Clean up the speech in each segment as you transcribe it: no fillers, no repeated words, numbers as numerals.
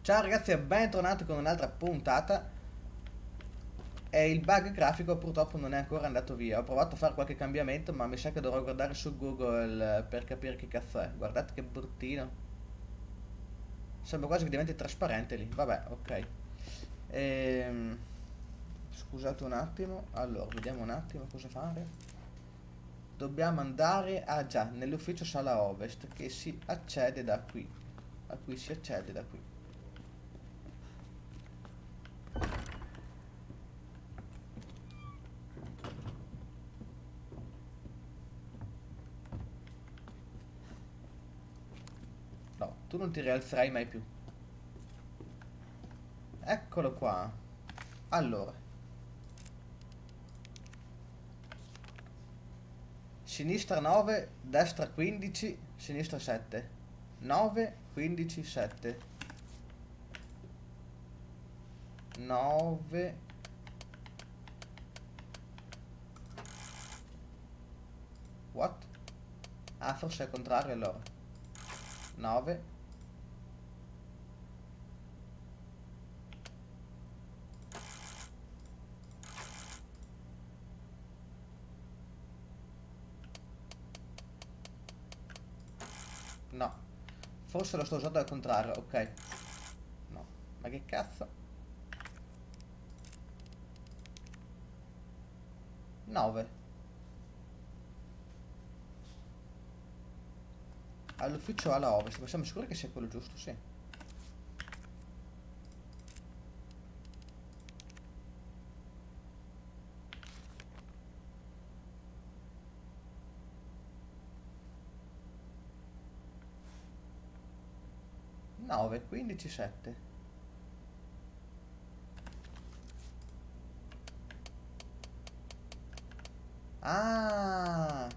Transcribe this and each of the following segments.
Ciao ragazzi e bentornati con un'altra puntata. E il bug grafico purtroppo non è ancora andato via. Ho provato a fare qualche cambiamento, ma mi sa che dovrò guardare su Google per capire che cazzo è. Guardate che bruttino. Sembra quasi che diventi trasparente lì. Vabbè, ok. Ehm, Scusate un attimo. Allora, vediamo un attimo cosa fare. Dobbiamo andare, ah già, nell'ufficio sala ovest che si accede da qui. A cui si accede da qui. No, tu non ti rialzerai mai più. Eccolo qua. Allora, sinistra 9, destra 15, sinistra 7. 9, 15, 7. 9. What? Ah, forse è il contrario allora. 9. No. Forse lo sto usando al contrario, ok. No. Ma che cazzo? 9. All'ufficio alla ovest, ma siamo sicuri che sia quello giusto? Sì. 9, 15, 7. Ah!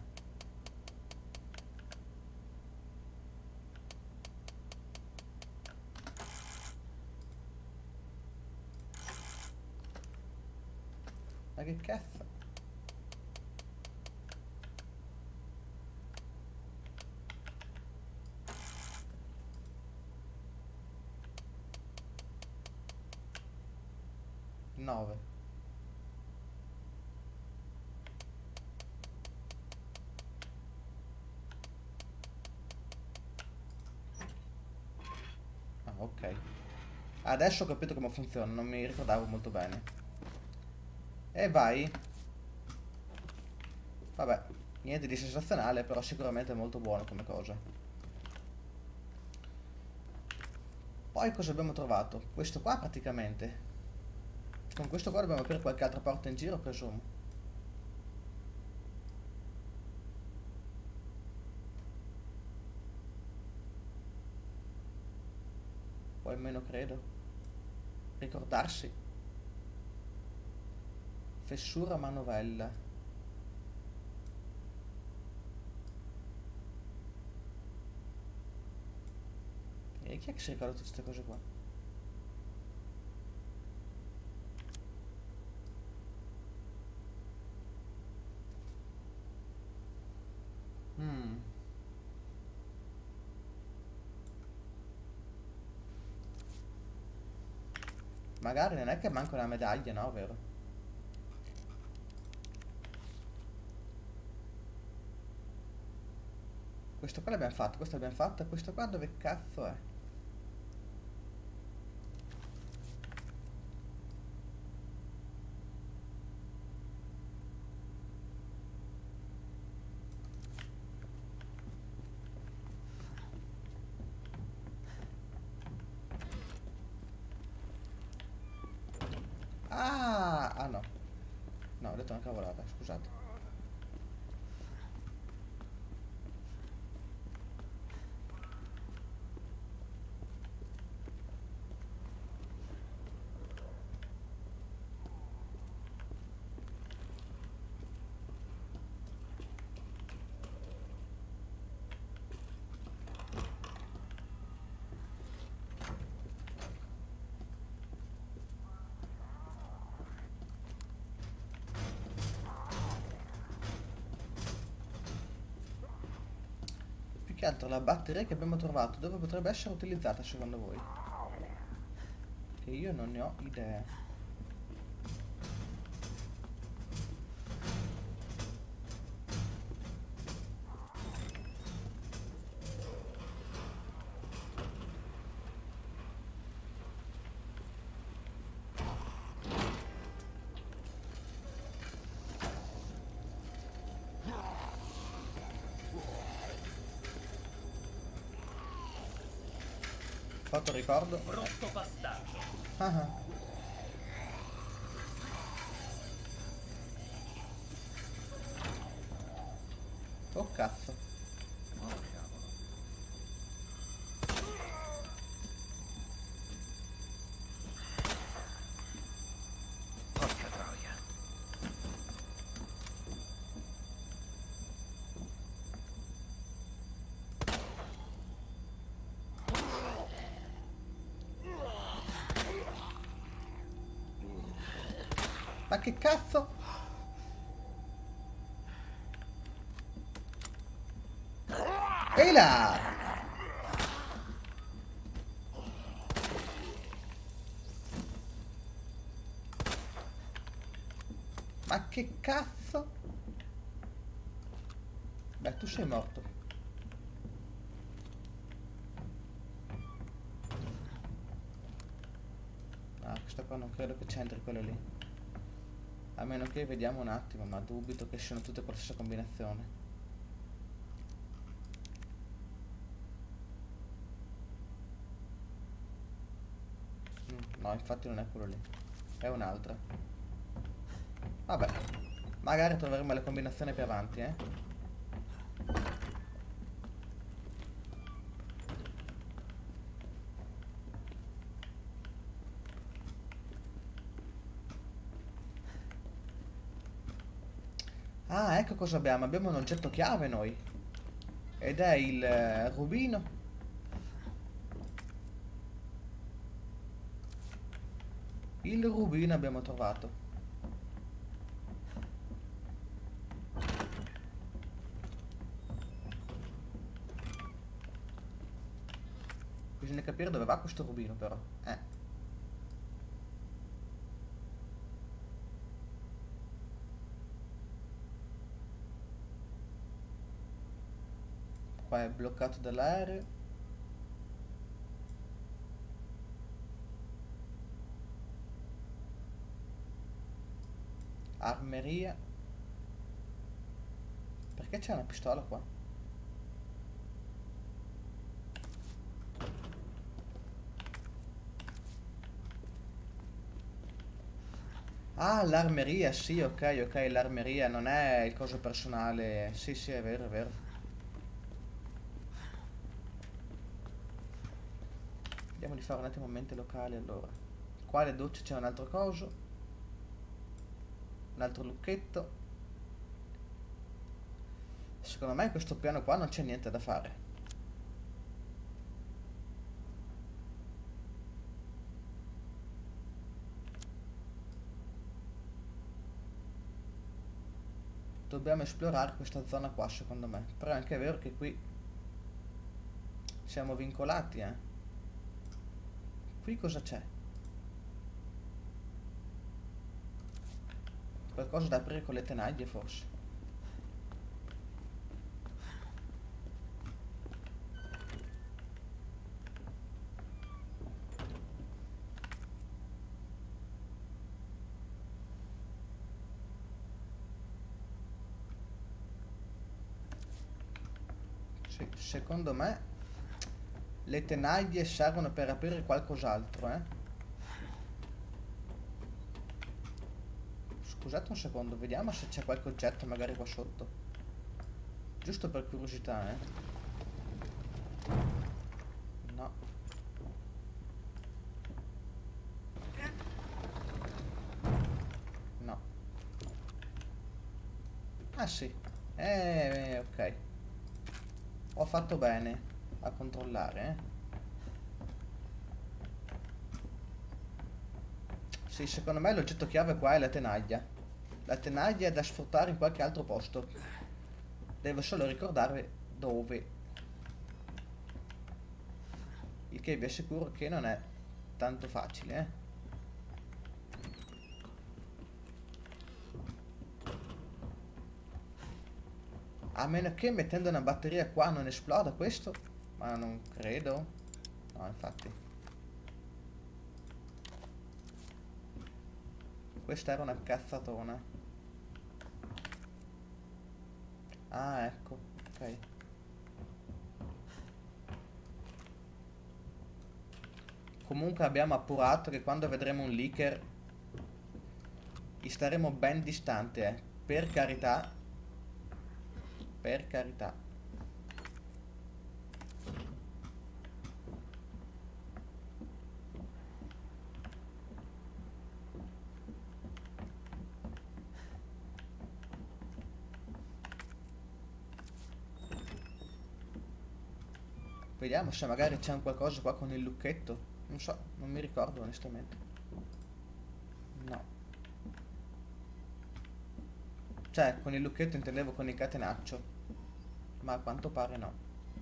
Ma che cazzo? 9. Ah, ok. Adesso ho capito come funziona, non mi ricordavo molto bene. E vai. Vabbè, niente di sensazionale, però sicuramente molto buono come cosa. Poi cosa abbiamo trovato? Questo qua praticamente. Con questo qua dobbiamo aprire qualche altra porta in giro, presumo. O almeno credo. Ricordarsi. Fessura manovella. E chi è che si ricorda tutte queste cose qua? Mm. Magari non è che manca una medaglia, no, vero? Questo qua l'abbiamo fatto, questo l'abbiamo fatto, e questo qua dove cazzo è? Ah, ah no. No, ho detto una cavolata, scusate. Più che altro la batteria che abbiamo trovato, dove potrebbe essere utilizzata secondo voi? Che io non ne ho idea. Fatto ricordo. Brutto bastardo. Ah ah. Oh cazzo. Oh cavolo. Porca troia. Ma che cazzo? Ehi là! Ma che cazzo? Beh, tu sei morto. Ah, questo qua non credo che c'entri quello lì. A meno che vediamo un attimo, ma dubito che siano tutte con la stessa combinazione. No, infatti non è quello lì. È un'altra. Vabbè. Magari troveremo le combinazioni più avanti, eh. Ah, ecco cosa abbiamo. Abbiamo un oggetto chiave noi. Ed è il rubino. Il rubino abbiamo trovato. Bisogna capire dove va questo rubino però. Qua è bloccato dall'aereo. Armeria. Perché c'è una pistola qua? Ah, l'armeria, sì, ok, ok, l'armeria non è il coso personale. Sì, sì, è vero, è vero. Vediamo di fare un attimo mente locale allora. Qua le docce c'è un altro coso. Un altro lucchetto. Secondo me in questo piano qua non c'è niente da fare. Dobbiamo esplorare questa zona qua secondo me. Però è anche vero che qui siamo vincolati, eh. Qui cosa c'è? Qualcosa da aprire con le tenaglie forse. Sì, secondo me le tenaglie servono per aprire qualcos'altro, eh. Scusate un secondo, vediamo se c'è qualche oggetto magari qua sotto. Giusto per curiosità, eh. No. No. Ah sì. Ok. Ho fatto bene a controllare, eh. Sì, secondo me l'oggetto chiave qua è la tenaglia. La tenaglia è da sfruttare in qualche altro posto. Devo solo ricordare dove. Il che vi assicuro che non è tanto facile, eh. A meno che mettendo una batteria qua non esploda questo. Ma non credo. No, infatti. Questa era una cazzatona. Ah, ecco. Ok. Comunque abbiamo appurato che quando vedremo un leaker staremo ben distante, eh. Per carità. Per carità. Vediamo se magari c'è un qualcosa qua con il lucchetto. Non so, non mi ricordo onestamente. No. Cioè, con il lucchetto intendevo con il catenaccio. Ma a quanto pare no.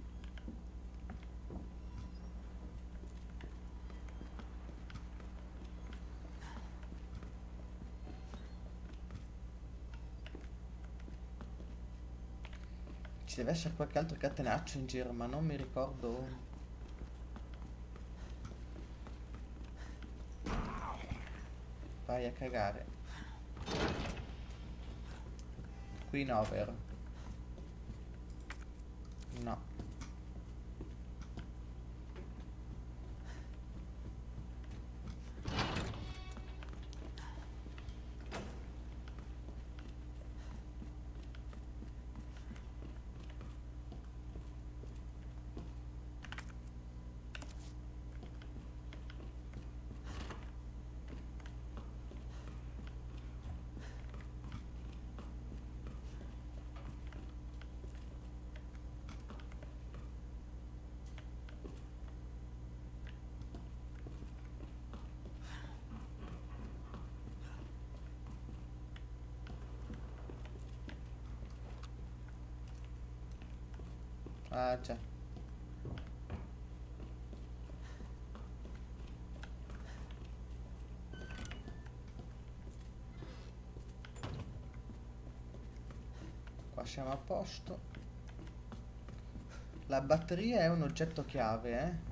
Ci deve essere qualche altro catenaccio in giro, ma non mi ricordo. Vai a cagare. Qui no, vero? No. Ah, già. Qua siamo a posto. La batteria è un oggetto chiave, eh?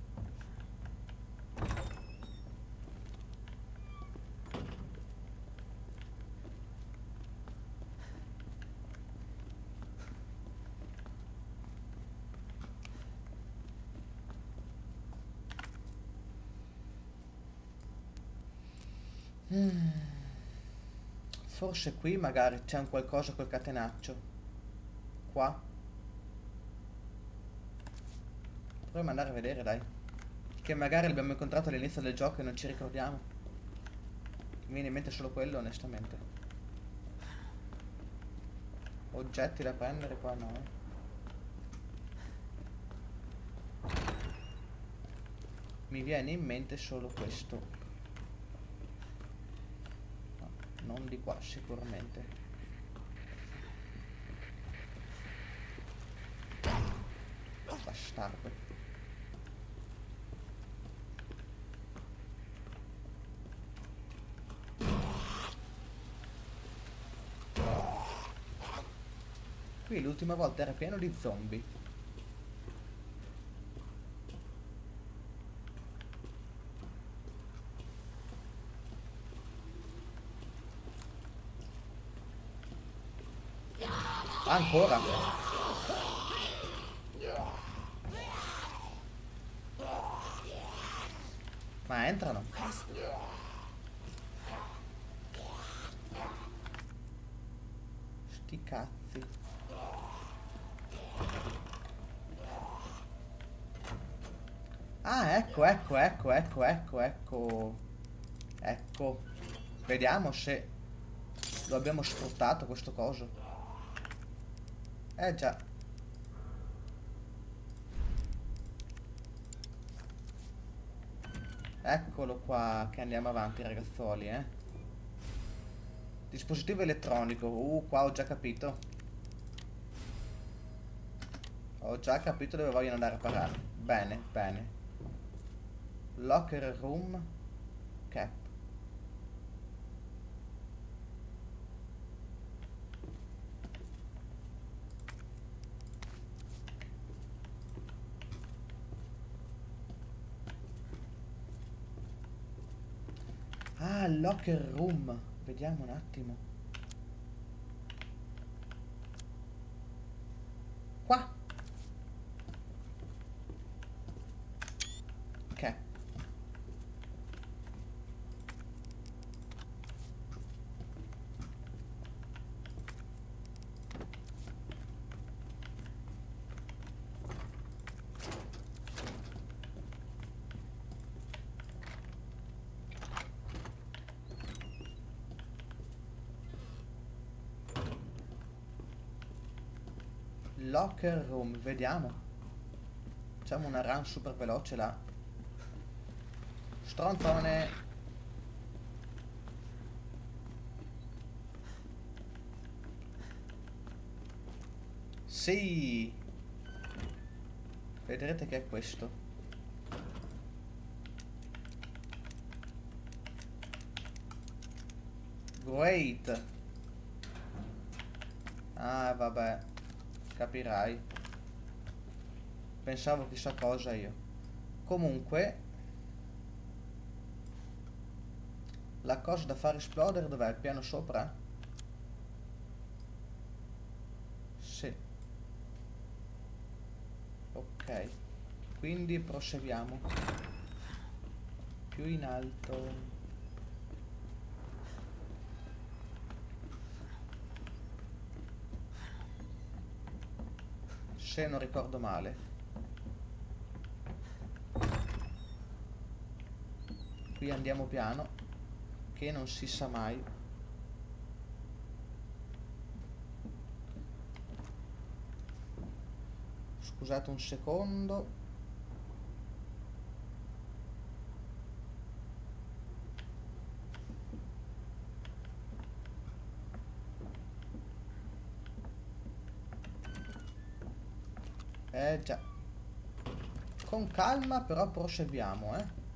Forse qui magari c'è un qualcosa col catenaccio. Qua. Proviamo ad andare a vedere, dai. Che magari l'abbiamo incontrato all'inizio del gioco e non ci ricordiamo. Mi viene in mente solo quello, onestamente. Oggetti da prendere qua, no. Mi viene in mente solo questo. Non di qua sicuramente. Bastardo. Qui l'ultima volta era pieno di zombie. Ancora? Ma entrano. Sti cazzi. Ah, ecco. Vediamo se lo abbiamo sfruttato questo coso. Già. Eccolo qua che andiamo avanti, ragazzuoli, eh. Dispositivo elettronico. Qua ho già capito. Ho già capito dove vogliono andare a parare. Bene, bene. Locker room. Cap. Ah, locker room. Vediamo un attimo. Qua. Ok. Locker room, vediamo. Facciamo una run super veloce là. Stronzone. Sì. Vedrete che è questo. Great. Ah, vabbè. Capirai. Pensavo chissà cosa io. Comunque, la cosa da far esplodere dov'è? Il piano sopra? Sì. Ok. Quindi proseguiamo. Più in alto. Se non ricordo male. Qui andiamo piano, che non si sa mai. Scusate un secondo. Già. Con calma però proseguiamo,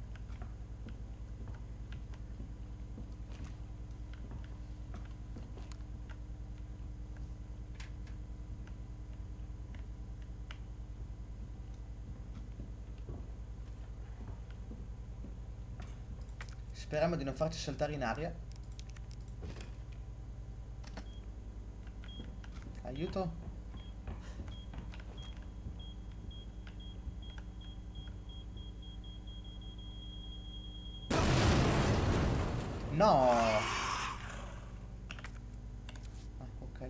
Speriamo di non farci saltare in aria. Aiuto. No! Ah, ok.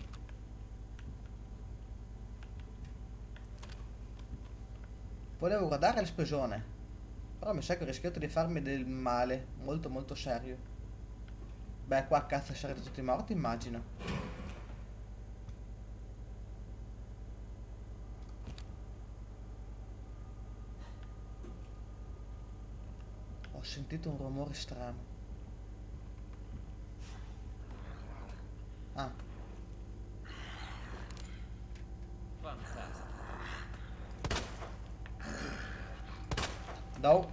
Volevo guardare l'esplosione, però mi sa che ho rischiato di farmi del male, molto molto serio. Beh, qua cazzo sarete tutti morti, immagino. Ho sentito un rumore strano. Ah, Fantastico. no.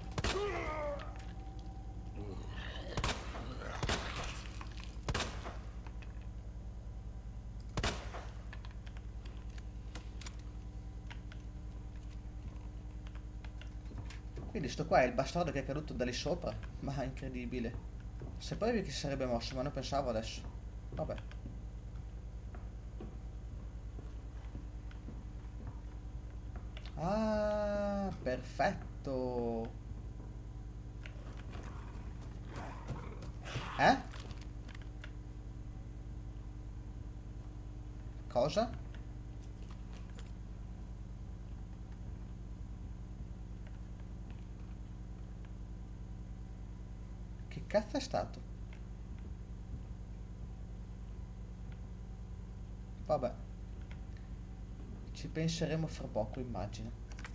Quindi sto qua è il bastardo che è caduto da lì sopra. Ma incredibile. Se poi che si sarebbe mosso, ma non pensavo adesso. Vabbè. Ah, perfetto. Eh? Cosa? Che cazzo è stato? Vabbè. Ci penseremo fra poco, immagino.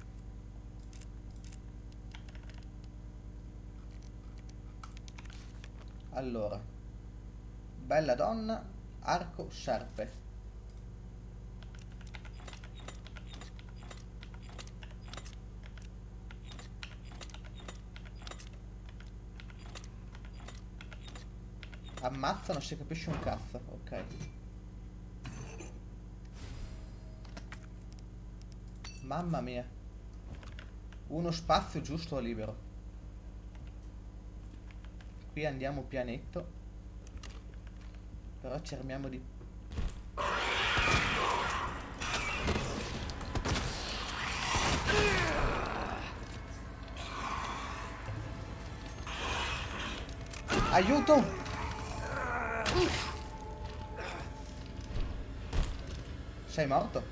Allora. Bella donna, arco, serpe. Ammazza, non si capisce un cazzo, ok. Mamma mia. Uno spazio giusto libero. Qui andiamo pianetto. Però ci armiamo di... Aiuto! Sei morto?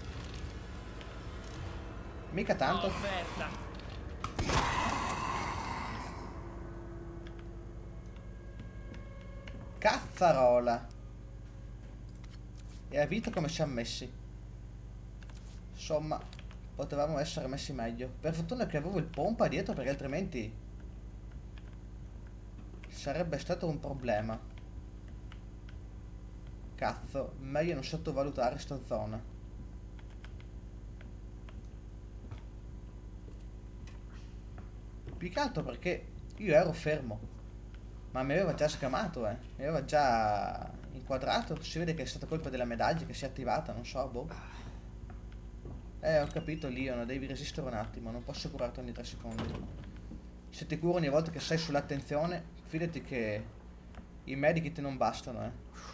Mica tanto. Oh, merda. Cazzarola! E ha visto come siamo messi. Insomma, potevamo essere messi meglio. Per fortuna che avevo il pompa dietro, perché altrimenti sarebbe stato un problema. Cazzo, meglio non sottovalutare sta zona. Più che altro perché io ero fermo. Ma mi aveva già scamato, mi aveva già inquadrato. Si vede che è stata colpa della medaglia che si è attivata, non so, boh. Ho capito, Leon, devi resistere un attimo, non posso curarti ogni 3 secondi. Se ti curo ogni volta che sei sull'attenzione, fidati che i medikit non bastano,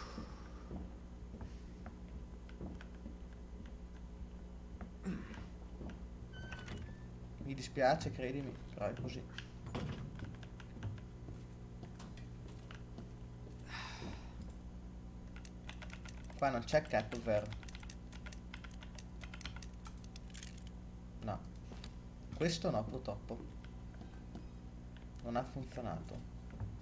Mi dispiace, credimi, però è così. Qua non c'è cap, vero? No. Questo no, purtroppo. Non ha funzionato.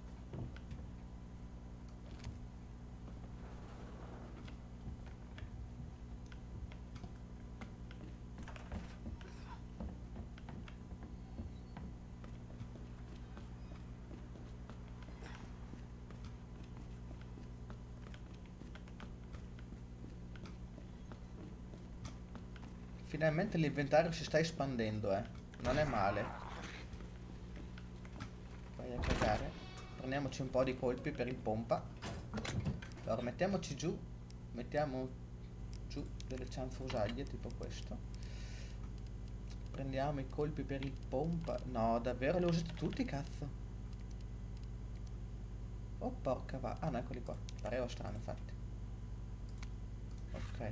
Finalmente l'inventario si sta espandendo, Non è male. Vai a cagare. Prendiamoci un po' di colpi per il pompa. Allora, mettiamoci giù. Mettiamo giù delle cianfrusaglie, tipo questo. Prendiamo i colpi per il pompa. No, davvero li ho usati tutti, cazzo. Oh, porca va. Ah, no, eccoli qua. Pareva strano, infatti. Ok.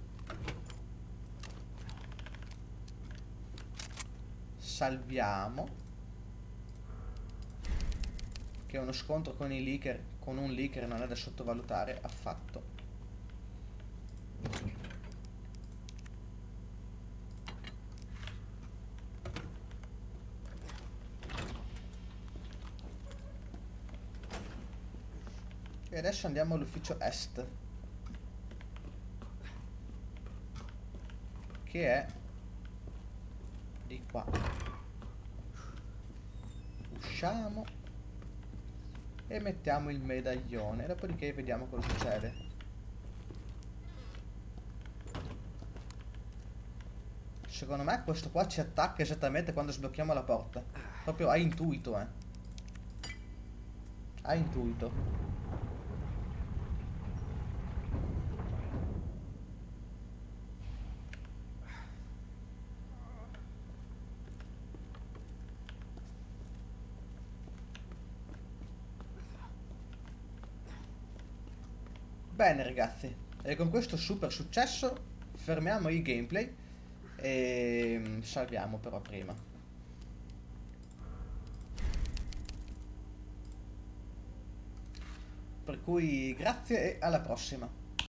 Salviamo. Che uno scontro con i leaker, con un leaker, non è da sottovalutare affatto. E adesso andiamo all'ufficio est, che è di qua. Usciamo e mettiamo il medaglione, dopodiché vediamo cosa succede. Secondo me questo qua ci attacca esattamente quando sblocchiamo la porta. Proprio a intuito, A intuito. Bene ragazzi, e con questo super successo fermiamo il gameplay e salviamo però prima. Per cui grazie e alla prossima.